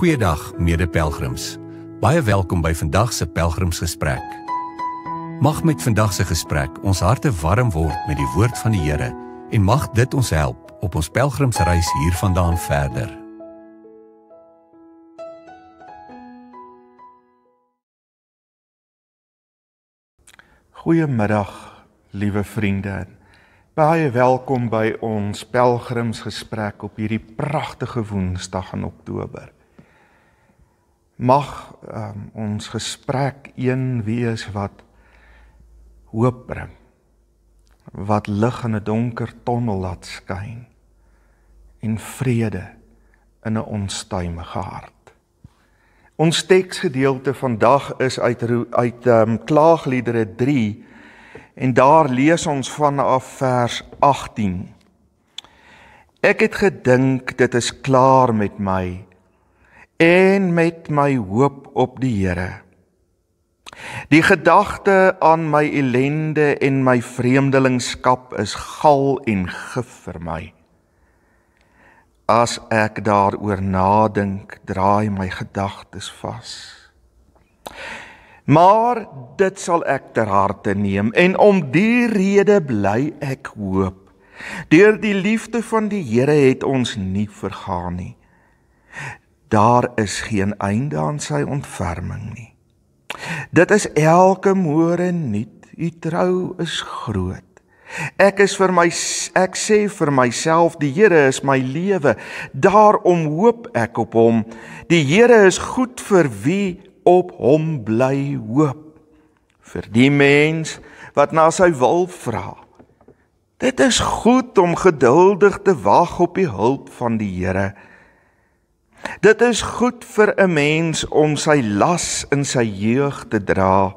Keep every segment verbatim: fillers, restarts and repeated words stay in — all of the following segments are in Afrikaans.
Goeiedag, mede-pelgrims. Baie welkom by vandag se Pelgrimsgesprek. Mag met vandag se gesprek ons harte warm word met die woord van die Here en mag dit ons help op ons pelgrimsreis hiervandaan verder. Goeiemiddag, liewe vriende. Baie welkom by ons pelgrimsgesprek op hierdie pragtige Woensdag in Oktober. Mag um, ons gesprek een wees wat hoop bring, wat lig in 'n donker tonnel laat skyn en vrede in 'n onstuimige hart. Ons teksgedeelte vandag is uit, uit um, Klaagliedere drie en daar lees ons vanaf vers agttien. Ek het gedink dit is klaar met my en met my hoop op die Here. Die gedagte aan my ellende en my vreemdelingskap is gal en gif vir my. As ek daaroor nadink, draai my gedagtes vas. Maar dit sal ek ter harte neem en om die rede bly ek hoop. Deur die liefde van die Here het ons nie vergaan nie. Daar is geen einde aan sy ontferming nie. Dit is elke môre nuut, u trou is groot. Ek is vir my ek sê vir myself, die Here is my lewe, daarom hoop ek op hom. Die Here is goed vir wie op hom bly hoop. Vir die mens wat na sy wil vra. Dit is goed om geduldig te wag op die hulp van die Here. Dit is goed vir 'n mens om sy las in sy jeug te dra.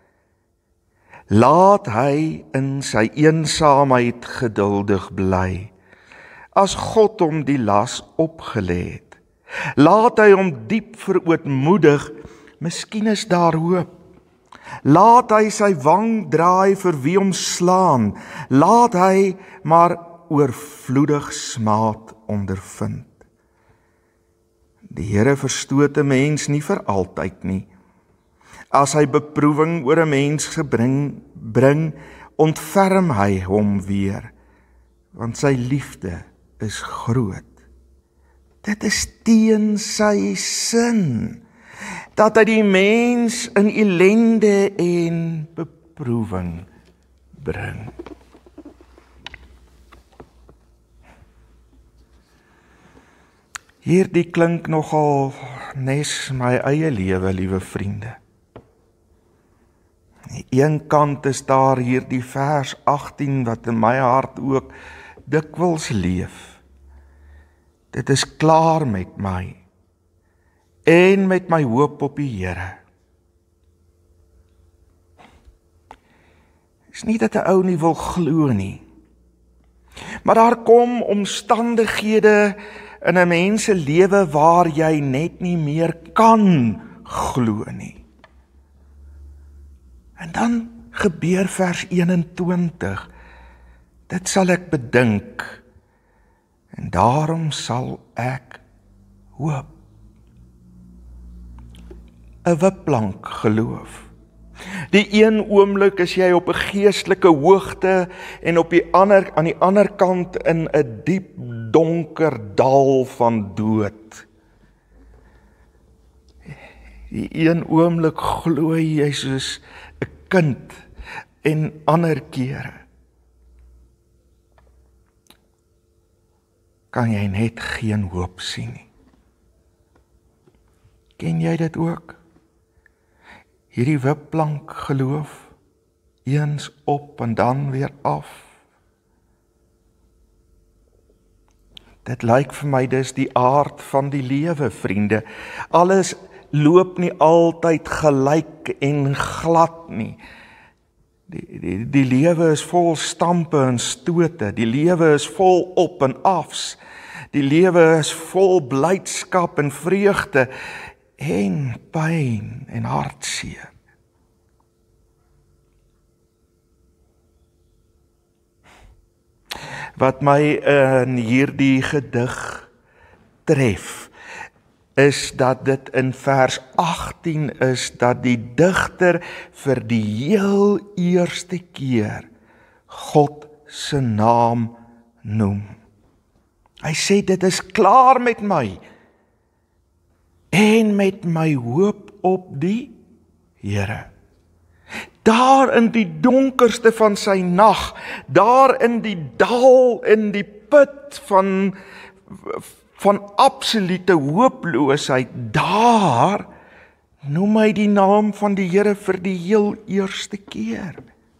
Laat hy in sy eensaamheid geduldig bly, as God hom die las opgelê het. Laat hy hom diep verootmoedig, miskien is daar hoop. Laat hy sy wang draai vir wie hom slaan, laat hy maar oorvloedig smaad ondervind. Die Here verstoot 'n mens nie vir altyd nie. As hy beproewing oor 'n mens gebring, bring, ontferm hy hom weer, want sy liefde is groot. Dit is teen sy sin, dat hy die mens in ellende en beproewing bring. Hierdie klink nogal nes my eie lewe, liewe vriende. Aan die een kant is daar hierdie vers agttien wat in my hart ook dikwels leef. Dit is klaar met my en met my hoop op die Here. Is nie dat 'n ou nie wil glo nie, maar daar kom omstandighede in 'n mens se lewe waar jy net nie meer kan glo nie. En dan gebeur vers eenentwintig. Dit sal ek bedink en daarom sal ek hoop. 'n wipplank geloof. Die een oomblik is jy op 'n geestelike hoogte en op die ander aan die ander kant in 'n diep donker dal van dood. Die een oomblik glo jy soos 'n kind en ander kere kan jy net geen hoop sien nie. Ken jy dit ook? Hierdie wipplank geloof, eens op en dan weer af. Dit lyk vir my dis die aard van die lewe, vriende. Alles loop nie altyd gelyk en glad nie. Die, die, die lewe is vol stampe en stote. Die lewe is vol op en afs. Die lewe is vol blydskap en vreugde en pyn en hartseer. Wat my in hierdie gedig tref, is dat dit in vers agttien is dat die digter vir die heel eerste keer God se naam noem. Hy sê dit is klaar met my en met my hoop op die Here. Daar in die donkerste van sy nag, daar in die dal, in die put van, van absolute hooploosheid, daar noem hy die naam van die Here vir die heel eerste keer.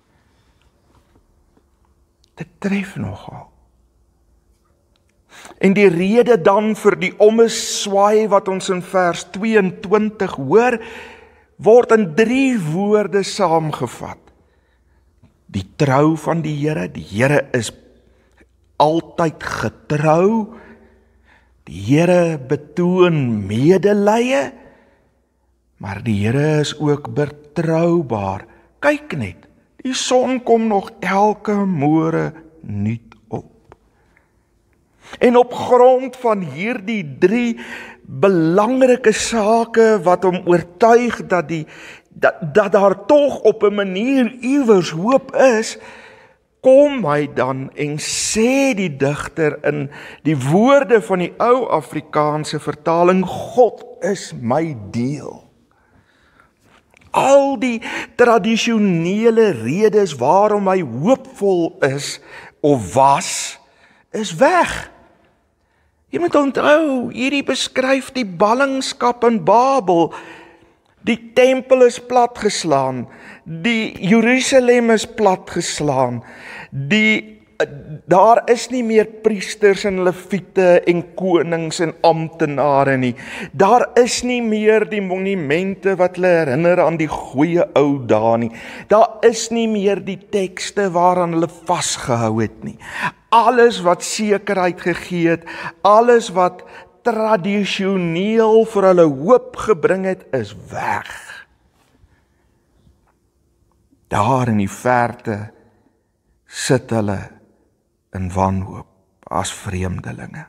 Dit tref nogal. En die rede dan vir die ommeswaai wat ons in vers tweeëntwintig hoor, word in drie woorde saamgevat. Die trou van die Here, die Here is altyd getrou, die Here betoon medelee, maar die Here is ook betroubaar. Kyk net, die son kom nog elke môre nuut op. En op grond van hierdie drie belangrike sake wat hom oortuig dat, die, dat, dat daar tog op 'n manier iewers hoop is, kom hy dan en sê die digter in die woorde van die ou Afrikaanse vertaling, God is my deel. Al die tradisionele redes waarom hy hoopvol is of was, is weg. Jy moet onthou, hierdie beskryf die ballingskap in Babel. Die tempel is platgeslaan, die Jerusalem is platgeslaan, die, daar is nie meer priesters en leviete en konings en amptenare nie. Daar is nie meer die monumente wat hulle herinner aan die goeie ou dae nie. Daar is nie meer die tekste waaraan hulle vasgehou het nie. Alles wat sekerheid gegee het, alles wat tradisioneel vir hulle hoop gebring het, is weg. Daar in die verte sit hulle in wanhoop as vreemdelinge.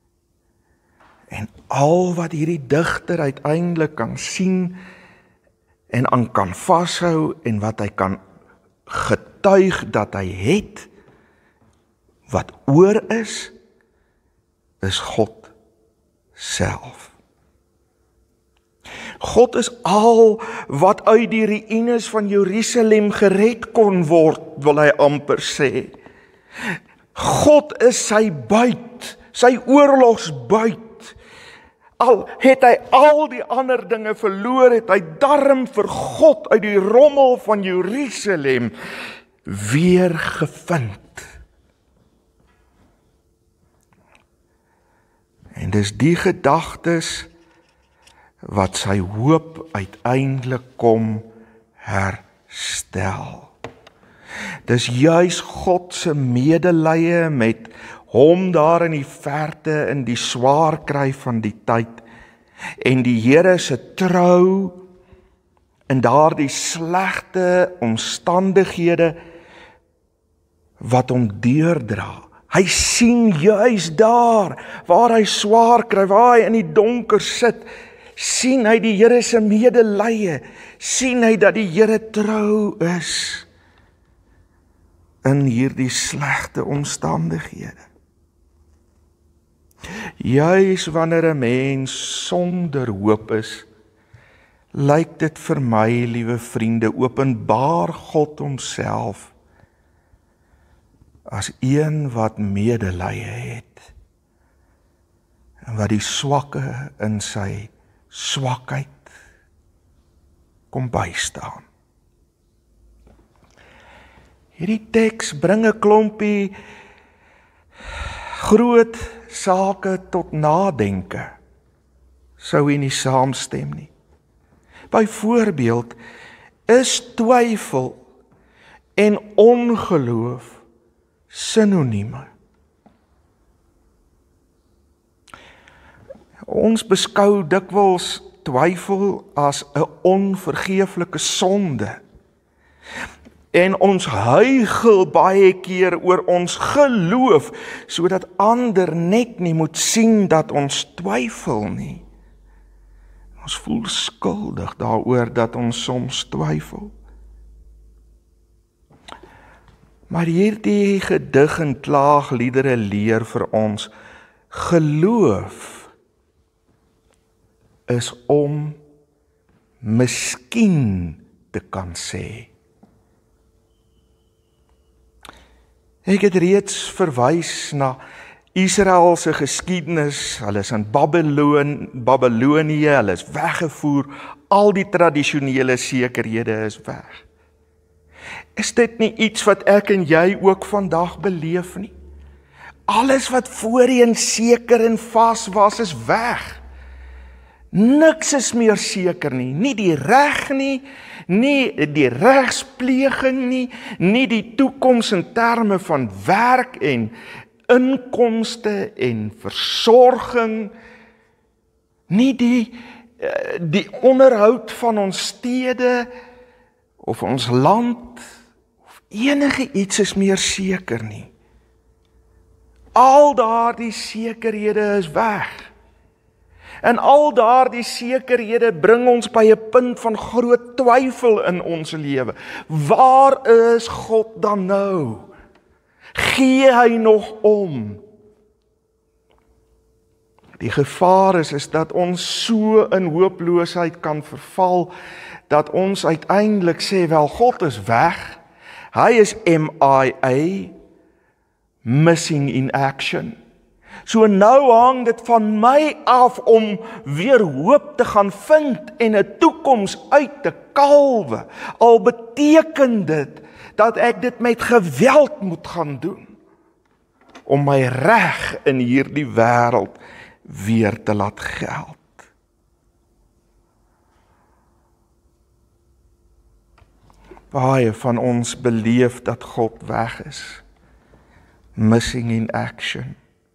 En al wat hierdie digter uiteindelik kan sien en aan kan vashou en wat hy kan getuig dat hy het, wat oor is, is God self. God is al wat uit die ruïnes van Jerusalem gered kon word, wil hy amper sê. God is sy buit, sy oorlogsbuit. Al het hy al die ander dinge verloor, het hy darm vir God uit die rommel van Jerusalem weer gevind. En dis die gedagtes wat sy hoop uiteindelik kom herstel. Dis juis God se medelee met hom daar in die verte in die swaar kry van die tyd en die Here se trou in daardie slegte omstandighede wat hom deurdra. Hy sien juis daar, waar hy swaar kry, waar hy in die donker sit, sien hy die Here se medelee, sien hy dat die Here trou is in hierdie slegte omstandighede. Juis wanneer 'n mens sonder hoop is, lyk dit vir my, liewe vriende, openbaar God homself as een wat medelee het en wat die swakke in sy swakheid kom bystaan. Hierdie teks bring 'n klompie groot sake tot nadenke, sou hy nie saamstem nie. Byvoorbeeld, is twyfel en ongeloof sinonieme? Ons beskou dikwels twyfel as 'n onvergeeflike sonde. En ons huigel baie keer oor ons geloof, sodat ander net nie moet sien dat ons twyfel nie. Ons voel skuldig daaroor dat ons soms twyfel. Maar hierdie gedig en klaagliedere leer vir ons, geloof is om miskien te kan sê. Ek het reeds verwys na Israel se geskiedenis. Hulle is in Babylon, Babylonië, hulle is weggevoer, al die tradisionele sekerhede is weg. Is dit nie iets wat ek en jy ook vandag beleef nie? Alles wat voorheen seker en vas was, is weg. Niks is meer seker nie, nie die reg nie, nie die regspleging nie, nie die toekoms in terme van werk en inkomste en versorging, nie die, die onderhoud van ons stede of ons land, of enige iets is meer seker nie. Al daardie sekerhede is weg. En al daardie sekerhede bring ons by 'n punt van groot twyfel in ons lewe. Waar is God dan nou? Gee hy nog om? Die gevaar is, is dat ons so in hooploosheid kan verval, dat ons uiteindelik sê, wel, God is weg. Hy is M I A, missing in action. So nou hang dit van my af om weer hoop te gaan vind en 'n toekoms uit te kalwe. Al beteken dit dat ek dit met geweld moet gaan doen om my reg in hierdie wêreld weer te laat geld. Baie van ons beleef dat God weg is. Missing in action.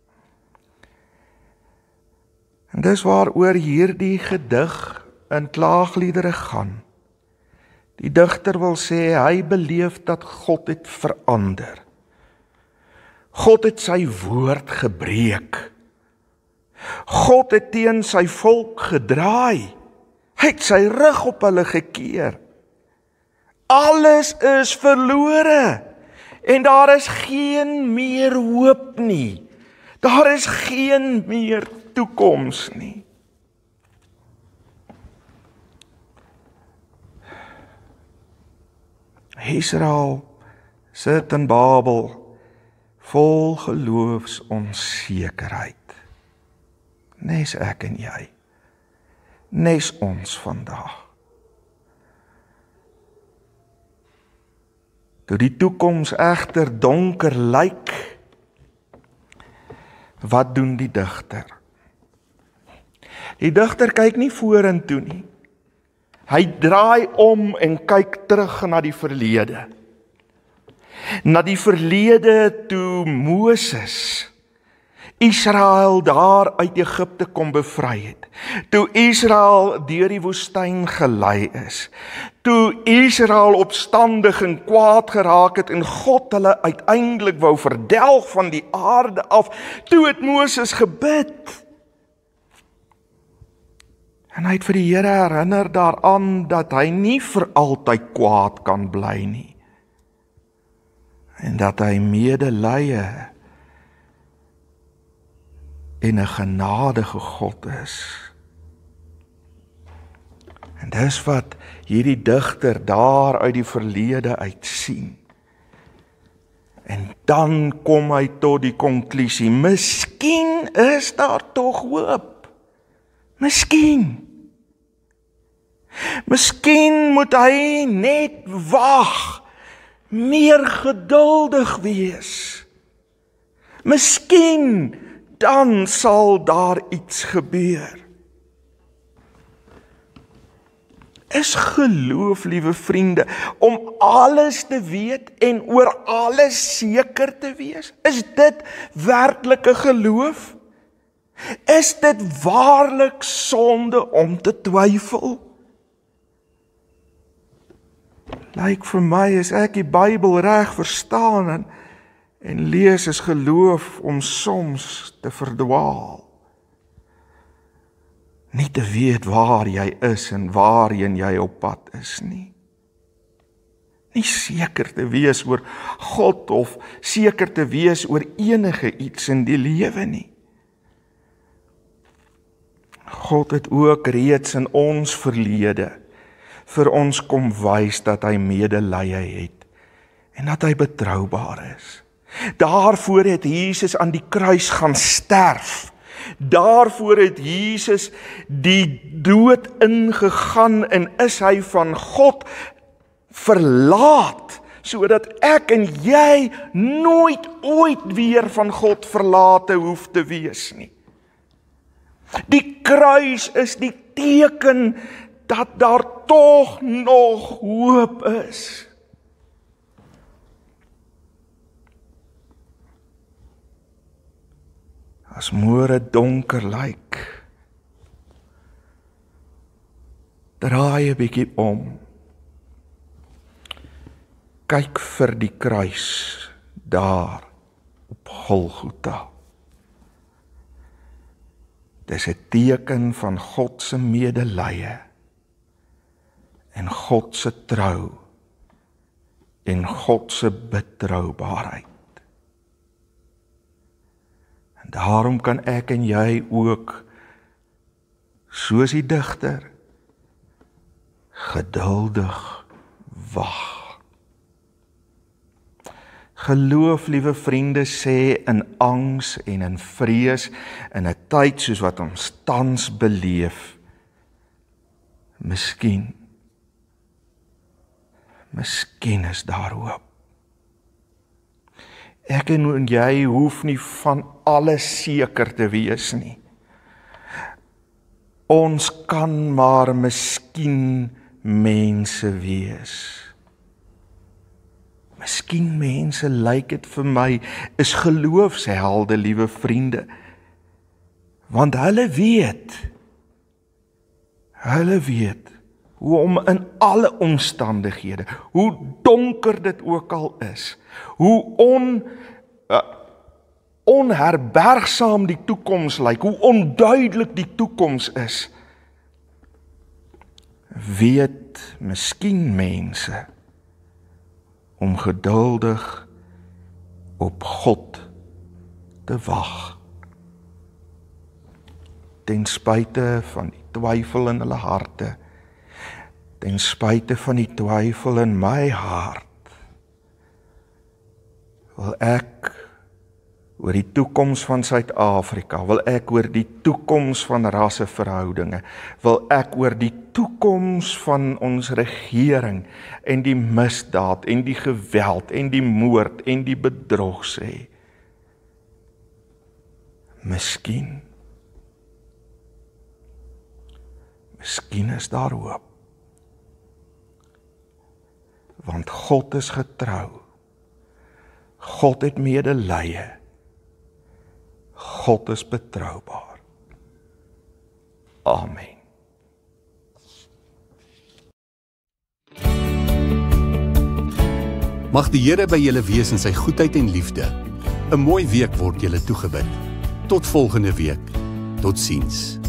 En dis waaroor hierdie gedig in klaagliedere gaan. Die digter wil sê, hy beleef dat God het verander. God het sy woord gebreek. God het teen sy volk gedraai. Hy het sy rug op hulle gekeer. Alles is verlore. En daar is geen meer hoop nie. Daar is geen meer toekoms nie. Israel sit in Babel vol geloofsonsekerheid. Nes ek en jy. Nes ons vandag. Toe die toekoms egter donker lyk, wat doen die digter? Die digter kyk nie vorentoe nie. Hy draai om en kyk terug na die verlede. Na die verlede toe Moses Israel daar uit Egipte kom bevry het. Toe Israel deur die woestyn gelei is. Toe Israel opstandig en kwaad geraak het en God hulle uiteindelik wou verdelg van die aarde af. Toe het Moses gebid. En hy het vir die Here herinner daaraan dat hy nie vir altyd kwaad kan bly nie. En dat hy medelee en 'n genadige God is. En dis wat hierdie digter daar uit die verlede uit sien. En dan kom hy tot die konklusie, miskien is daar tog hoop. Miskien. Miskien moet hy net wag, meer geduldig wees. Miskien dan sal daar iets gebeur. Is geloof, liewe vriende, om alles te weet en oor alles seker te wees? Is dit werklike geloof? Is dit waarlik sonde om te twyfel? Lyk vir my as ek die Bybel reg verstaan en, en lees is geloof om soms te verdwaal. nie te weet waar jy is en waarheen jy op pad is nie. Nie seker te wees oor God of seker te wees oor enige iets in die lewe nie. God het ook reeds in ons verlede vir ons kom wys dat hy medelee het en dat hy betroubaar is. Daarvoor het Jesus aan die kruis gaan sterf. Daarvoor het Jesus die dood ingegaan en is hy van God verlaat, sodat ek en jy nooit ooit weer van God verlate hoef te wees nie. Die kruis is die teken dat daar tog nog hoop is. As môre donker lyk, draai 'n bietjie om. Kyk vir die kruis daar op Golgotha. Dis 'n teken van God se medelee en God se trou en God se betroubaarheid. En daarom kan ek en jy ook, soos die digter, geduldig wag. Geloof, liewe vriende, sê in angs en in vrees, in 'n tyd soos wat ons tans beleef, miskien, miskien is daar hoop. Ek en jy hoef nie van alles seker te wees nie. Ons kan maar miskien mense wees. Miskien mense, lyk dit vir my, is geloofshelde, liewe vriende. Want hulle weet, hulle weet, hoe om in alle omstandighede, hoe donker dit ook al is, hoe on, uh, onherbergsaam die toekoms lyk, hoe onduidelik die toekoms is, weet miskien mense, om geduldig op God te wag. Ten spyte van die twyfel in hulle harte, ten spyte van die twyfel in my hart, wil ek oor die toekoms van Suid-Afrika, wil ek oor die toekoms van rasseverhoudinge, wil ek oor die toekoms van ons regering en die misdaad en die geweld en die moord en die bedrog sê. Miskien, miskien is daar hoop. Want God is getrou. God het medelee. God is betroubaar. Amen. Mag die Here by julle wees in sy goedheid en liefde. 'n Mooi week word julle toegebid. Tot volgende week. Totsiens.